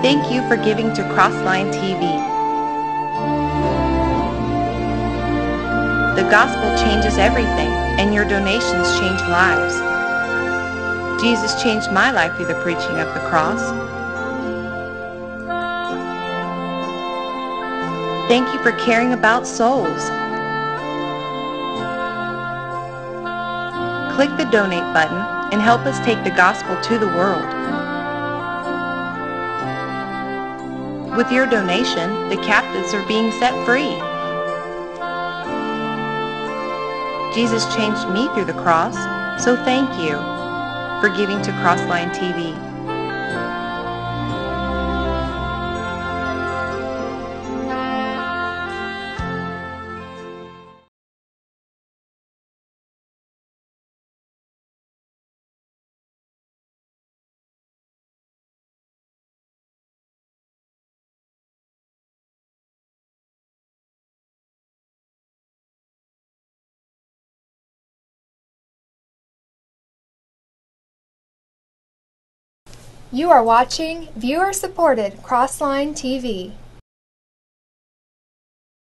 Thank you for giving to Crossline TV. The gospel changes everything, and your donations change lives. Jesus changed my life through the preaching of the cross. Thank you for caring about souls. Click the donate button and help us take the gospel to the world. With your donation, the captives are being set free. Jesus changed me through the cross, so thank you for giving to Crossline TV. You are watching viewer-supported Crossline TV.